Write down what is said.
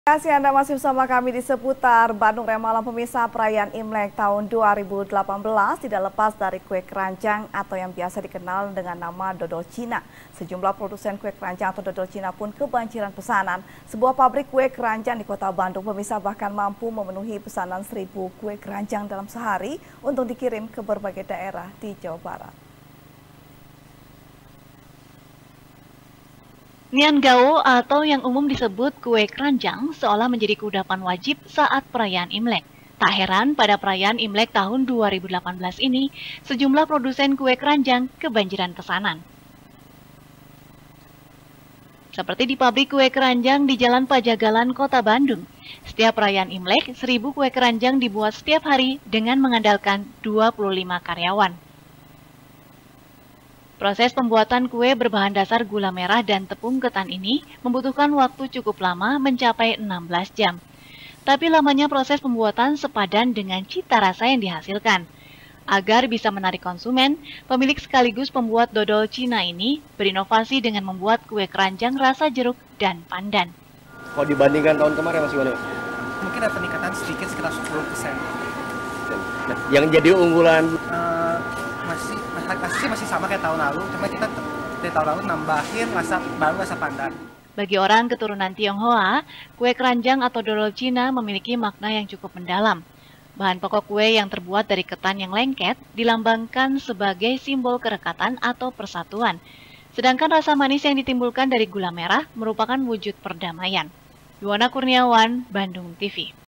Terima kasih Anda masih bersama kami di seputar Bandung Remalam. Pemirsa, perayaan Imlek tahun 2018 tidak lepas dari kue keranjang atau yang biasa dikenal dengan nama dodol Cina. Sejumlah produsen kue keranjang atau dodol Cina pun kebanjiran pesanan. Sebuah pabrik kue keranjang di kota Bandung, pemirsa, bahkan mampu memenuhi pesanan 1.000 kue keranjang dalam sehari untuk dikirim ke berbagai daerah di Jawa Barat. Nian Gao atau yang umum disebut kue keranjang seolah menjadi kudapan wajib saat perayaan Imlek. Tak heran pada perayaan Imlek tahun 2018 ini, sejumlah produsen kue keranjang kebanjiran pesanan. Seperti di pabrik kue keranjang di Jalan Pajagalan, Kota Bandung. Setiap perayaan Imlek, 1.000 kue keranjang dibuat setiap hari dengan mengandalkan 25 karyawan. Proses pembuatan kue berbahan dasar gula merah dan tepung ketan ini membutuhkan waktu cukup lama, mencapai 16 jam. Tapi lamanya proses pembuatan sepadan dengan cita rasa yang dihasilkan. Agar bisa menarik konsumen, pemilik sekaligus pembuat dodol Cina ini berinovasi dengan membuat kue keranjang rasa jeruk dan pandan. Kalau dibandingkan tahun kemarin masih mana? Mungkin ada peningkatan sedikit sekitar 10%. Nah, yang jadi unggulan masih sama kayak tahun lalu, cuma kita dari tahun lalu nambahin rasa pandan. Bagi orang keturunan Tionghoa, kue keranjang atau dodol Cina memiliki makna yang cukup mendalam. Bahan pokok kue yang terbuat dari ketan yang lengket dilambangkan sebagai simbol kerekatan atau persatuan. Sedangkan rasa manis yang ditimbulkan dari gula merah merupakan wujud perdamaian. Yuwana Kurniawan, Bandung TV.